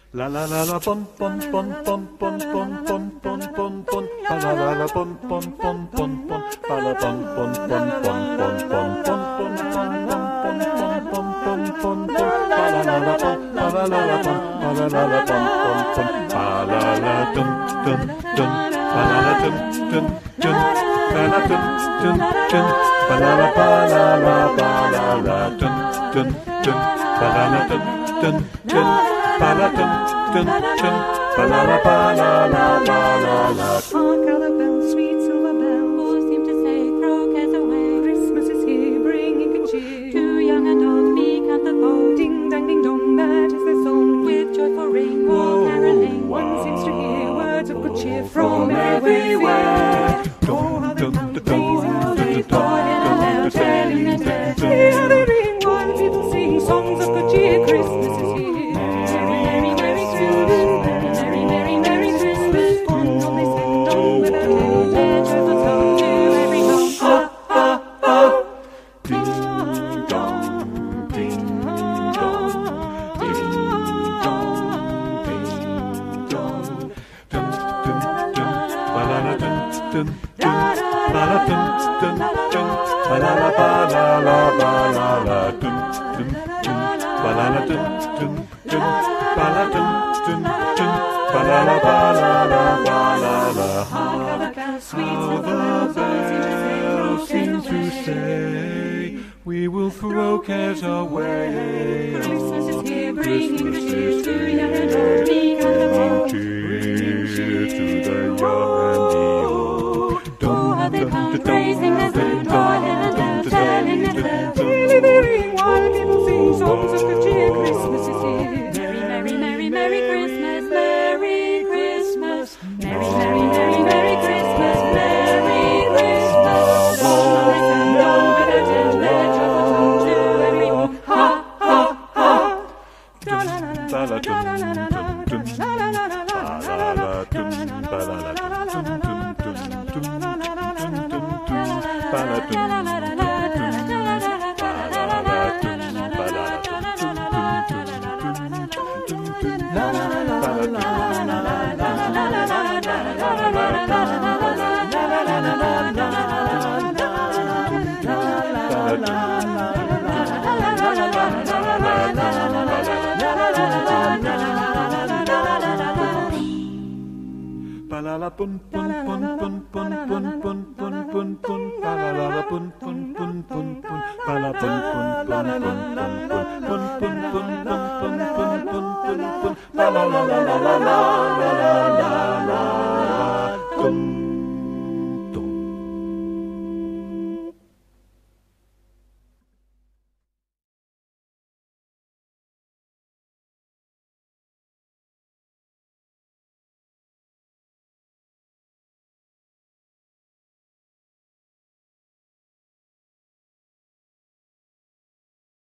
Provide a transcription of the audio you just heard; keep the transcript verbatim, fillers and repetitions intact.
La la la la pon pon pon pon pon pon pon pon pon pon la la la la pon pon pon pon pon pa la pon pon pon pon pon pon pon pon pon pon pon pon pon pon pa la la la pon pa la la la pon pa la la la pon pon pon pa la la dum dum dum pa la la dum dum dum pa la dum dum dum pa la la pa la la pa la la dum dum dum pa la la dum dum dum pa la dum dum dum pa la la pa la la pa la la. Hark how the bells, sweet silver bells, all seem to say, throw cares away. Christmas is here, bringing good cheer to young and old, meek and the bold. Ding dang ding dong, that is their song, with joyful ring or caroling. One seems to hear words of good cheer from everywhere. Oh, how they come to praise, how they toil and tell, telling and tell. Hear how they ring while people sing songs of good cheer. Christmas is here. Merry, merry, merry Christmas. Merry, merry, merry Christmas. On, on they send on without end their joyful song to every home. Ha, ha, ha. Ding dong, ding dong, ding dong, ding dong, dum dum dum, ba la la dum dum dum, ba la dum dum dum, ba la la ba la la ba la la dum dum dum, ba la la dum dum dum, ba la dum dum dum, ba la la ba la la ba la la. Hark how the bells, sweet How silver the bells, all seem to say, throw bells seem to cares away. say, we will throw cares away. Christmas is here, bringing good cheer to young and old, meek and the bold. Cheer to the young and the old. Oh, how they come praising their food, toiling and tell, telling and tell. Really, really, while people sing songs of good cheer. Christmas is here. Merry, merry, merry, merry Christmas, Merry Christmas. Merry, merry, merry, merry Christmas, Merry Christmas. Oh, how they send on without end their joyful song to every home. Ha, ha, ha. Da la la la, da la la la, da la la la la, Ba la la dum, ba la la dum dum dum dum dum dum dum dum, ba la dum dum dum, ba la la dum, ba la la dum dum dum dum dum, la la la la la la ba la la pun pun pun pun pun pun pun pun pun pun ba la la la pun pun pun pun pun ba la pun pun pun pun pun pun pun pun pun pun pun pun pun ba la la la la la la la la la la pun.